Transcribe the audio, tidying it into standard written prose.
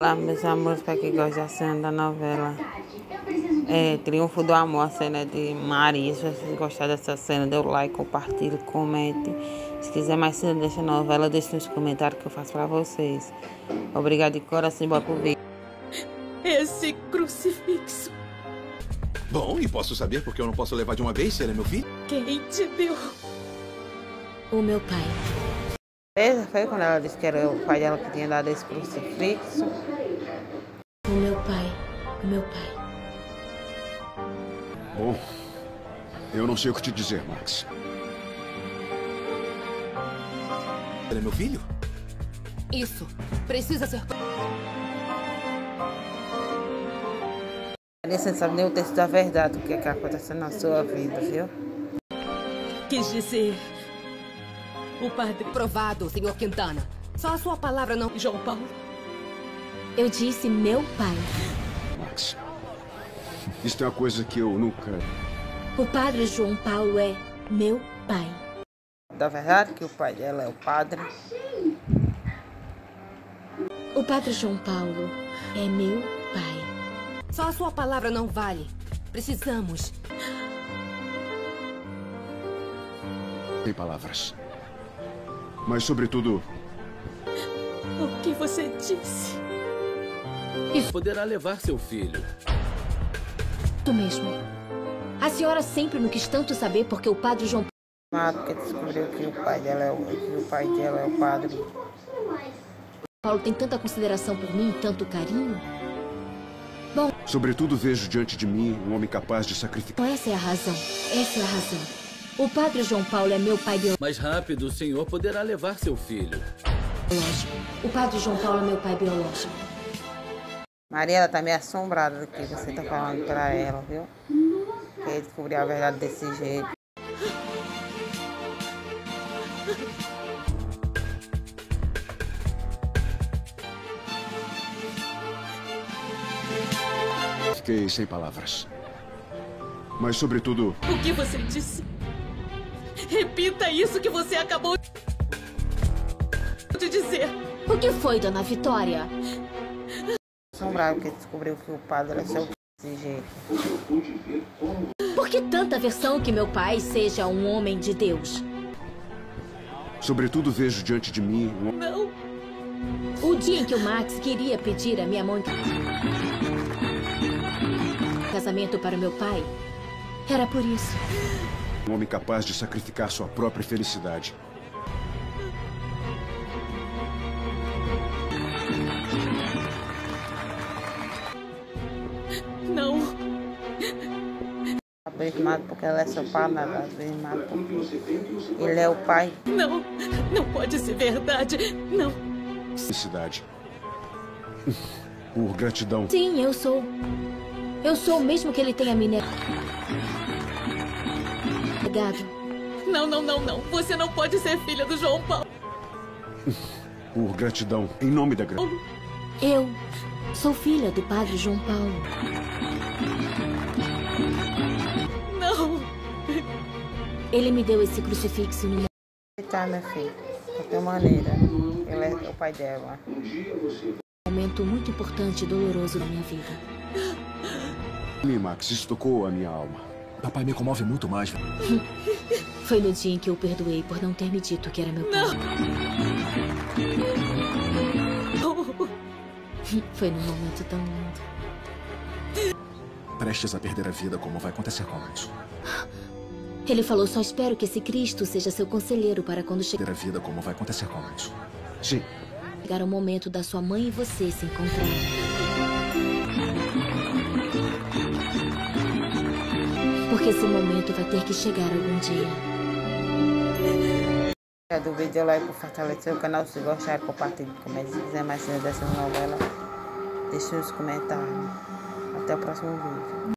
Olá, meus amores, para quem gosta da cena da novela Triunfo do Amor, a cena de Maria. Se vocês gostaram dessa cena, dê o like, compartilhe, comente. Se quiser mais cena dessa novela, deixe nos comentários que eu faço para vocês. Obrigado de coração e bora pro vídeo. Esse crucifixo. Bom, e posso saber porque eu não posso levar de uma vez se ele é meu filho? Quem te deu? O meu pai. Essa foi quando ela disse que era o pai dela que tinha dado esse crucifixo. O meu pai. O meu pai. Bom, eu não sei o que te dizer, Max. Ele é meu filho? Isso. Precisa ser... Você não sabe nem o texto da verdade, o que é que acontece na sua vida, viu? Quis dizer... O padre... Provado, senhor Quintana. Só a sua palavra não... João Paulo. Eu disse meu pai. Max, isso é uma coisa que eu nunca... O padre João Paulo é meu pai. Da verdade que o pai dela é o padre. O padre João Paulo é meu pai. Só a sua palavra não vale. Precisamos. Sem palavras. Mas, sobretudo... O que você disse? Poderá levar seu filho. Isso mesmo. A senhora sempre não quis tanto saber porque o padre João Porque descobriu que o pai dela é o padre. Paulo tem tanta consideração por mim, tanto carinho. Bom, Sobretudo vejo diante de mim um homem capaz de sacrificar... essa é a razão. Essa é a razão. O padre João Paulo é meu pai Mais rápido, o senhor poderá levar seu filho. biológico. O padre João Paulo é meu pai biológico. Maria, ela tá meio assombrada do que você tá falando pra ela, viu? Que descobriu a verdade desse jeito. Fiquei sem palavras. Mas, sobretudo... O que você disse? Repita isso que você acabou de dizer. O que foi, dona Vitória? Assombrada porque descobriu que o padre é seu desse jeito. Por que tanta aversão que meu pai seja um homem de Deus? Sobretudo vejo diante de mim um... Não. O dia em que o Max queria pedir a minha mão em casamento para o meu pai, era por isso. Um homem capaz de sacrificar sua própria felicidade. Não. Abismado porque ela é seu padre, abismado porque ele é o pai. Não. Não pode ser verdade. Não. Felicidade. Por gratidão. Sim, eu sou. Eu sou mesmo que ele tenha me negado. Não. Você não pode ser filha do João Paulo. Por gratidão. Em nome da gratidão. Eu sou filha do padre João Paulo. Não. Ele me deu esse crucifixo no Tá, minha filha, de qualquer maneira, ele é o pai dela. momento muito importante e doloroso da minha vida. Max, isso tocou a minha alma. Papai me comove muito mais. Foi no dia em que eu o perdoei por não ter me dito que era meu pai. Foi num momento tão lindo. Prestes a perder a vida, como vai acontecer com Max? Ele falou, só espero que esse Cristo seja seu conselheiro para quando Perder a vida, como vai acontecer com Max? Sim. chegar o momento da sua mãe e você se encontrarem. Porque esse momento vai ter que chegar algum dia. Do vídeo, like para fortalecer o canal. Se gostar, compartilhe, comente. Se quiser mais cenas dessa novela, deixe nos comentários. Até o próximo vídeo.